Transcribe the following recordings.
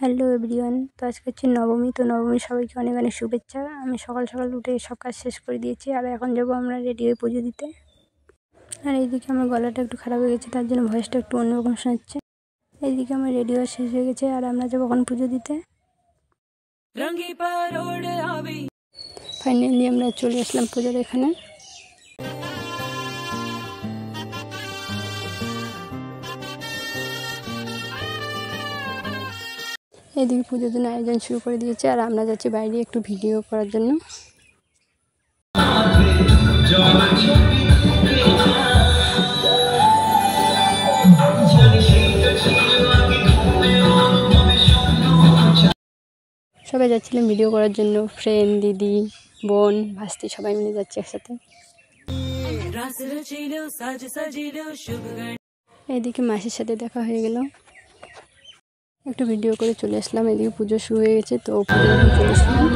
Hello everyone, তো আজকে হচ্ছে নবমী। তো নবমী সবাইকে অনেক অনেক শুভেচ্ছা। আমি সকাল সকাল উঠে সব কাজ শেষ করে দিয়েছি, আর এখন যাবো আমরা রেডি হয়ে পুজো দিতে। আর এইদিকে আমার গলাটা একটু খারাপ হয়ে গেছে, তার জন্য ভয়েসটা একটু অন্যরকম শোনাচ্ছে। এইদিকে আমার রেডি হওয়া শেষ হয়ে গেছে, আর আমরা যাবো এখন পুজো দিতে। ফাইনালি আমরা চলে আসলাম পুজোর এখানে। এদিকে পুজোর জন্য আয়োজন শুরু করে দিয়েছে, আর আমরা যাচ্ছি বাইরে একটু ভিডিও করার জন্য। সবাই যাচ্ছিলাম ভিডিও করার জন্য, ফ্রেন্ড, দিদি, বোন, ভাস্তি সবাই মিলে যাচ্ছে একসাথে। এইদিকে মাসির সাথে দেখা হয়ে গেল, একটু ভিডিও করে চলে আসলাম। এদিকে পুজো শুরু হয়ে গেছে, তো পুজো চলে আসলাম।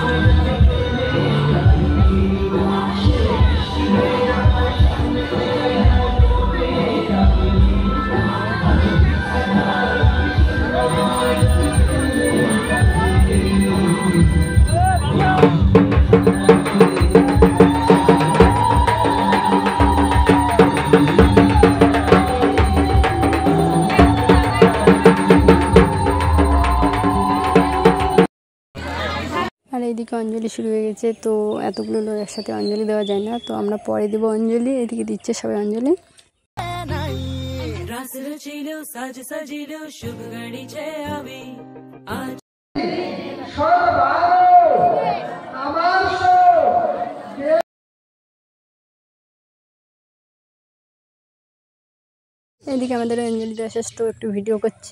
আর এইদিকে অঞ্জলি শুরু হয়ে গেছে, তো এতগুলো লোক একসাথে অঞ্জলি দেওয়া যায় না, তো আমরা পরে দেবো অঞ্জলি। এদিকে দিচ্ছে সবাই অঞ্জলি। এদিকে আমাদের অঞ্জলি দেওয়া শেষ, তো একটু ভিডিও করছি।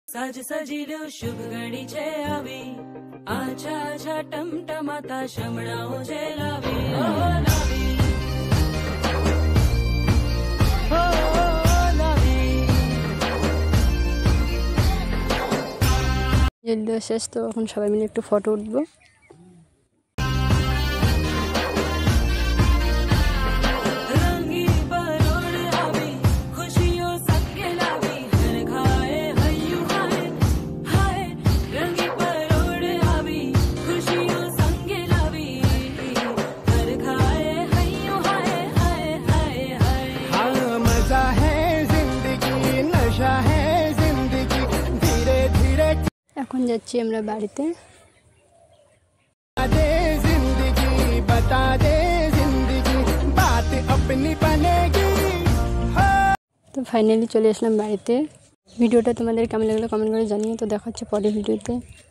অঞ্জলি দেওয়া শেষ, তো এখন সবাই মিলে একটু ফটো উঠবো। এখন যাচ্ছি আমরা বাড়িতে। তো ফাইনালি চলে আসলাম বাড়িতে। ভিডিওটা তোমাদের কেমন লাগলো কমেন্ট করে জানিও। তো দেখা হচ্ছে পরের ভিডিওতে।